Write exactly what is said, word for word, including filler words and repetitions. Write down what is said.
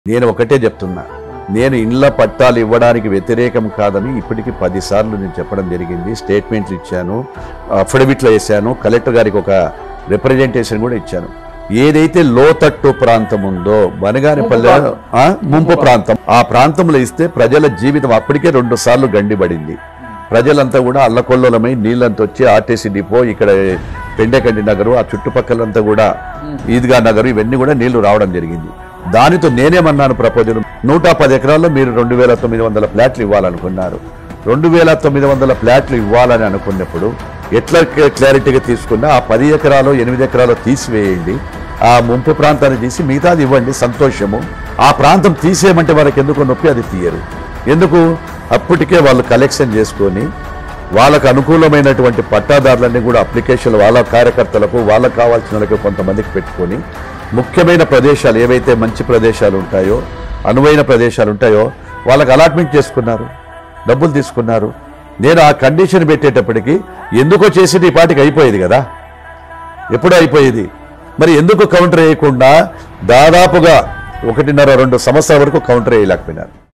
నేను ఒకటే చెప్తున్నా, నేను ఇండ్ల పట్టాలు ఇవ్వడానికి వ్యతిరేకం కాదని ఇప్పటికి పది సార్లు నేను చెప్పడం జరిగింది. స్టేట్మెంట్లు ఇచ్చాను, అఫిడవిట్లో వేశాను, కలెక్టర్ గారికి ఒక రిప్రజెంటేషన్ కూడా ఇచ్చాను. ఏదైతే లోతట్టు ప్రాంతం ఉందో బనగానిపల్లె ముంపు ప్రాంతం, ఆ ప్రాంతంలో ఇస్తే ప్రజల జీవితం అప్పటికే రెండు సార్లు గండిపడింది. ప్రజలంతా కూడా అల్లకొల్లలమై నీళ్ళంతా వచ్చి ఆర్టీసీ డిపో, ఇక్కడ పెండెకండి నగరు, ఆ చుట్టుపక్కలంతా కూడా ఈద్గా నగరు, ఇవన్నీ కూడా నీళ్లు రావడం జరిగింది. దానితో నేనేమన్నాను, ప్రపోజల్ నూట పది ఎకరాల్లో మీరు రెండు వేల తొమ్మిది వందల ఫ్లాట్లు ఇవ్వాలనుకున్నారు. రెండు వేల తొమ్మిది వందల ఫ్లాట్లు ఇవ్వాలని అనుకున్నప్పుడు ఎట్లా క్లారిటీగా తీసుకున్నా ఆ పది ఎకరాలు ఎనిమిది ఎకరాలు తీసివేయండి, ఆ ముంపు ప్రాంతాన్ని తీసి మిగతాది ఇవ్వండి, సంతోషము. ఆ ప్రాంతం తీసేయమంటే వాళ్ళకి ఎందుకు నొప్పి, అది తీయరు. ఎందుకు? అప్పటికే వాళ్ళు కలెక్షన్ చేసుకొని వాళ్ళకు అనుకూలమైనటువంటి పట్టాదారులన్నీ కూడా అప్లికేషన్లు వాళ్ళ కార్యకర్తలకు వాళ్ళకు కావాల్సిన వాళ్ళకి కొంతమందికి పెట్టుకొని ముఖ్యమైన ప్రదేశాలు ఏవైతే మంచి ప్రదేశాలు ఉంటాయో, అనువైన ప్రదేశాలు ఉంటాయో వాళ్ళకి అలాట్మెంట్ చేసుకున్నారు, డబ్బులు తీసుకున్నారు. నేను ఆ కండిషన్ పెట్టేటప్పటికి ఎందుకో చేసి ఈ పాటికి అయిపోయేది కదా, ఎప్పుడూ అయిపోయేది. మరి ఎందుకు కౌంటర్ వేయకుండా దాదాపుగా ఒకటిన్నర రెండు సంవత్సరాల వరకు కౌంటర్ వేయలేకపోయినారు.